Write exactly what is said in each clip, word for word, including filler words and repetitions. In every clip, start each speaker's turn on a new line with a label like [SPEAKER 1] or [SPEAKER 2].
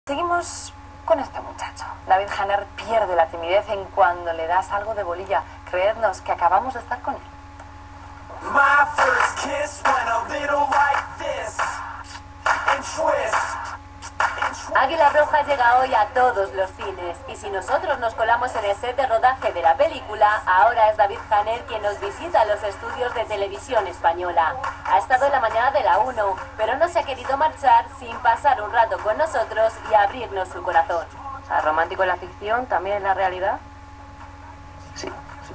[SPEAKER 1] Seguimos con este muchacho. David Hanner pierde la timidez en cuando le das algo de bolilla. Creednos que acabamos de estar con él.
[SPEAKER 2] My first kiss went a little like this, and twist, and twist.
[SPEAKER 3] Águila Roja llega hoy a todos los cines, y si nosotros nos colamos en el set de rodaje de la película, ahora es David Hanner quien nos visita los estudios de Televisión Española. Ha estado en la mañana de la uno, pero no se ha querido marchar sin pasar un rato con nosotros y abrirnos su corazón. O sea, romántico en la ficción, también en la realidad.
[SPEAKER 4] Sí, sí.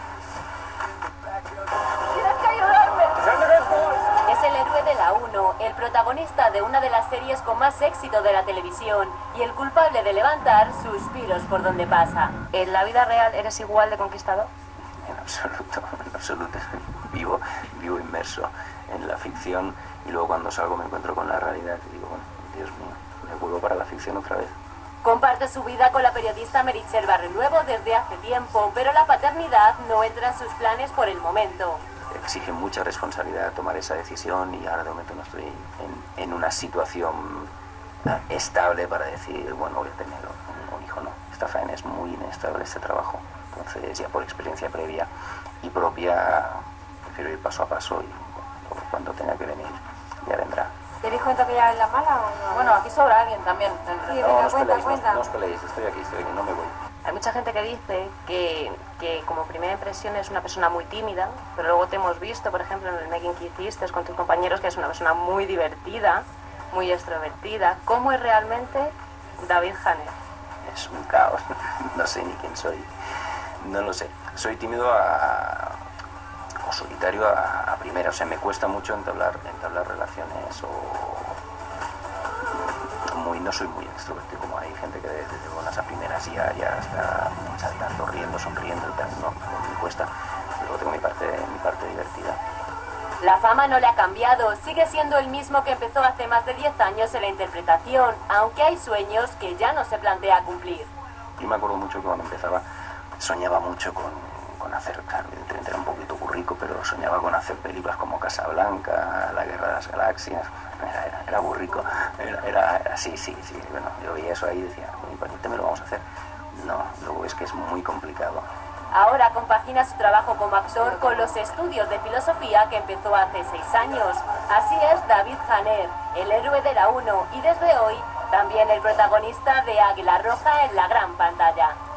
[SPEAKER 3] ¡Tienes que ayudarme! Es el héroe de la uno, el protagonista de una de las series con más éxito de la televisión y el culpable de levantar suspiros por donde pasa. ¿En la vida real eres igual de conquistador?
[SPEAKER 4] En absoluto, en absoluto. Vivo, vivo inmerso en la ficción y luego cuando salgo me encuentro con la realidad y digo, bueno, Dios mío, me vuelvo para la ficción otra vez.
[SPEAKER 3] Comparte su vida con la periodista Meritxell Barrionuevo desde hace tiempo, pero la paternidad no entra en sus planes por el momento.
[SPEAKER 4] Exige mucha responsabilidad tomar esa decisión y ahora de momento no estoy en, en una situación estable para decir, bueno, voy a tener un, un hijo, no. Esta faena es muy inestable, este trabajo. Entonces, ya por experiencia previa y propia, prefiero ir paso a paso y bueno, cuando tenga que venir, ya vendrá.
[SPEAKER 5] ¿Te di cuenta que ya es la mala o no?
[SPEAKER 1] Bueno, aquí sobra alguien también.
[SPEAKER 5] Sí,
[SPEAKER 4] No,
[SPEAKER 5] venga,
[SPEAKER 4] no os
[SPEAKER 5] cuenta,
[SPEAKER 4] peleéis,
[SPEAKER 5] cuenta.
[SPEAKER 4] no, no os peleéis, estoy aquí, estoy aquí, no me voy.
[SPEAKER 3] Hay mucha gente que dice que, que como primera impresión es una persona muy tímida, pero luego te hemos visto, por ejemplo, en el making que hiciste con tus compañeros, que es una persona muy divertida, muy extrovertida. ¿Cómo es realmente David Hanner?
[SPEAKER 4] Es un caos, no sé ni quién soy, no lo sé. Soy tímido a, o solitario a, a primera, o sea, me cuesta mucho entablar, entablar relaciones o... Muy, no soy muy extrovertido, como hay gente que desde buenas a primeras ya, ya está saltando, riendo, sonriendo y tal, no, me cuesta. Luego tengo mi parte, mi parte divertida.
[SPEAKER 3] La fama no le ha cambiado, sigue siendo el mismo que empezó hace más de diez años en la interpretación, aunque hay sueños que ya no se plantea cumplir.
[SPEAKER 4] Yo me acuerdo mucho que cuando empezaba soñaba mucho con, con hacer, claro, evidentemente era un poquito currico, pero soñaba con hacer películas como Casablanca, La Guerra de las Galaxias, era, era, era burrico, era, era, era sí, sí, sí, bueno, yo veía eso ahí y decía, ¿para qué me lo vamos a hacer? No, luego es que es muy complicado.
[SPEAKER 3] Ahora compagina su trabajo como actor con los estudios de filosofía que empezó hace seis años. Así es David Hanner, el héroe de la uno y desde hoy también el protagonista de Águila Roja en la gran pantalla.